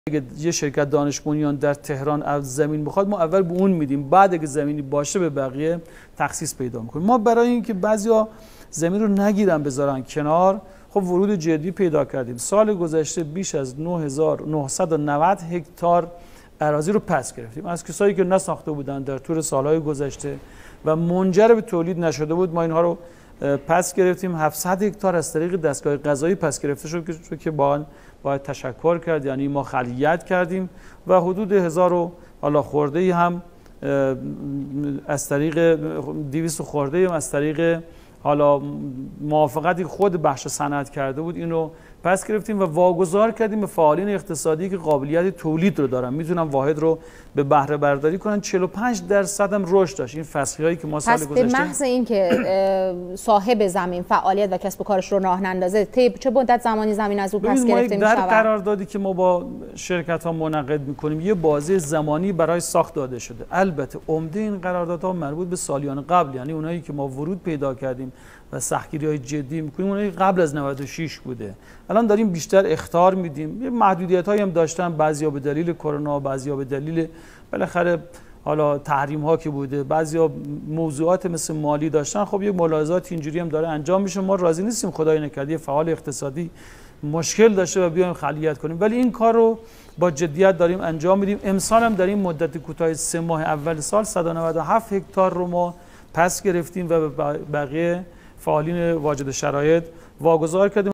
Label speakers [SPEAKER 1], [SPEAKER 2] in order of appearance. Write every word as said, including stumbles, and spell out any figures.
[SPEAKER 1] اگه یه شرکت دانش بنیان در تهران از زمین بخواد، ما اول به اون میدیم، بعد اگه زمینی باشه به بقیه تخصیص پیدا میکنیم. ما برای اینکه بعضیا زمین رو نگیرن بذارن کنار، خب ورود جدی پیدا کردیم. سال گذشته بیش از نه هزار و نهصد و نود هکتار اراضی رو پس گرفتیم از کسایی که نساخته بودن در طول سالهای گذشته و منجر به تولید نشده بود. ما اینها رو پس گرفتیم. هفتصد هکتار از طریق دستگاه قضایی پس گرفته شد که با باید تشکر کرد، یعنی ما خلیت کردیم و حدود هزار و حالا خورده ای هم از طریق دویست خورده هم از طریق حالا موافقتی خود بخش صنعت کرده بود اینو پس گرفتیم و واگذار کردیم به فعالین اقتصادی که قابلیت تولید رو دارن، میتونن واحد رو به بهره برداری کنن. چهل و پنج درصد هم رشد داشت این فصلی هایی که ما سال گذشته.
[SPEAKER 2] پس به محض اینکه صاحب زمین فعالیت و کسب و کارش رو راه نندازه، چه مدت زمانی زمین از او پس گرفته میشه؟
[SPEAKER 1] در قراردادی که ما با شرکت ها منعقد میکنیم یه بازه زمانی برای ساخت داده شده. البته عمده این قراردادها مربوط به سالیان قبل، یعنی اونایی که ما ورود پیدا کردیم و سختگیری‌های جدی می‌کنیم اونایی قبل از نود و شش بوده. الان داریم بیشتر اخطار میدیم. یه محدودیت‌هایی هم داشتن، بعضیا به دلیل کرونا، بعضیا به دلیل بالاخره حالا تحریم‌ها که بوده، بعضیا موضوعات مثل مالی داشتن. خب یه ملاحظات اینجوری هم داره انجام میشه. ما راضی نیستیم خدای نکرده فعال اقتصادی مشکل داشته و بیایم خلیت کنیم، ولی این کار رو با جدیت داریم انجام میدیم. امسال هم در این مدت کوتاه سه ماه اول سال صد و نود و هفت هکتار رو ما پس گرفتیم و به بقیه فعالین واجد شرایط واگذار کردیم.